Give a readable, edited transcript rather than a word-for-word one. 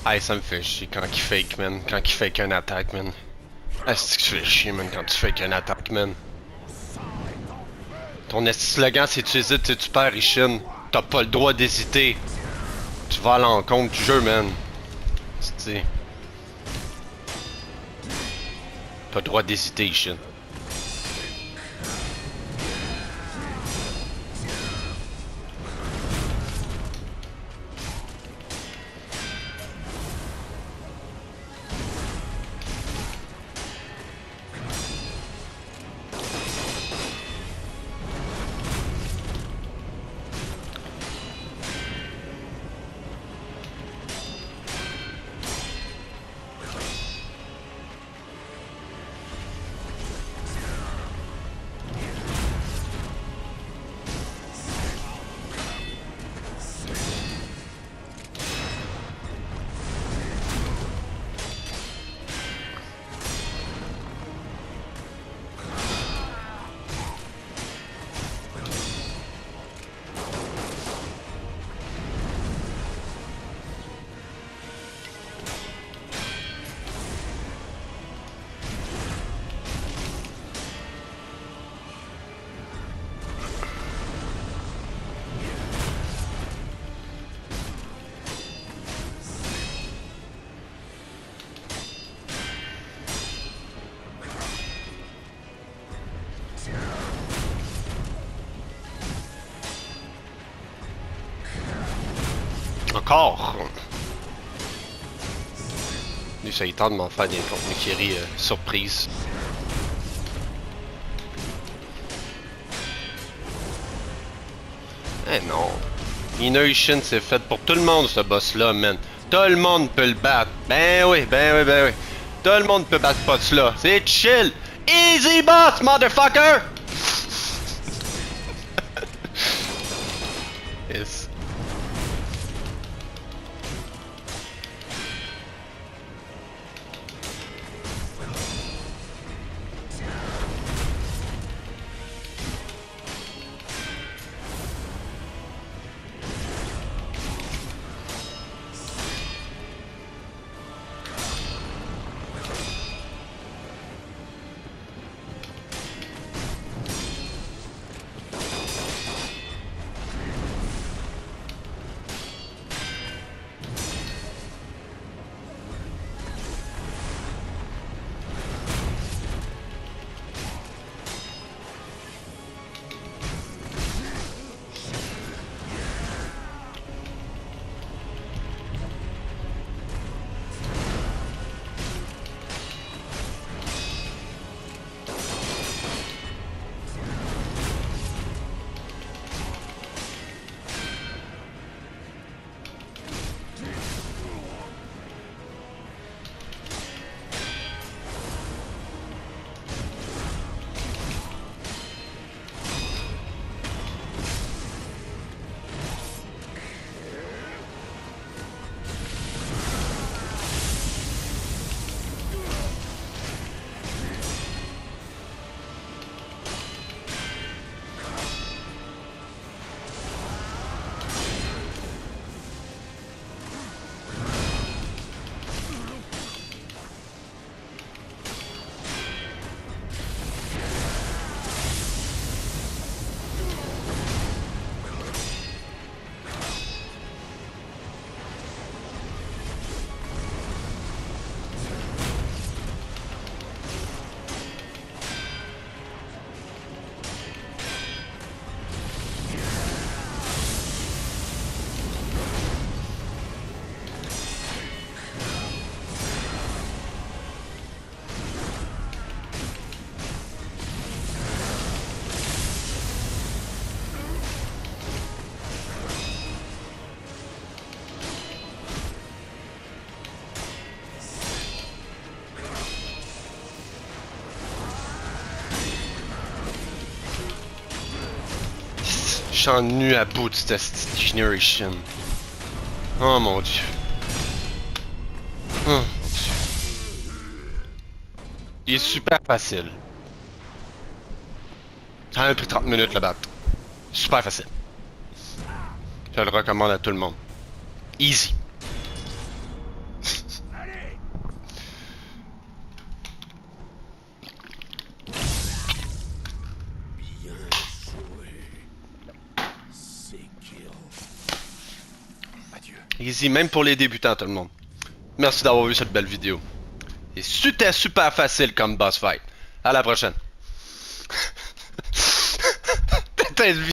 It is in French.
Hey, ça me fait chier quand il fake, man. Quand il fake une attaque, man. Est-ce que tu fais chier, man, quand tu fake une attaque, man. Ton esti slogan, c'est tu hésites, tu perds, Ishin. T'as pas le droit d'hésiter. Tu vas à l'encontre du jeu, man. C'est... Pas le droit d'hésiter, Ishin. Encore! Lui, ça il tente de m'en faire des contenus Kiri surprise. Eh non. Inno-Ishin, c'est fait pour tout le monde, ce boss-là, man. Tout le monde peut le battre. Ben oui, ben oui, ben oui. Tout le monde peut battre ce boss-là. C'est chill. Easy boss, motherfucker! Yes. Je suis nu à bout de cette Generation. Oh mon dieu. Oh mon dieu. Il est super facile. Ça a pris 30 minutes le battre. Super facile. Je le recommande à tout le monde. Easy. Easy, même pour les débutants, tout le monde. Merci d'avoir vu cette belle vidéo. Et c'était super facile comme boss fight. À la prochaine.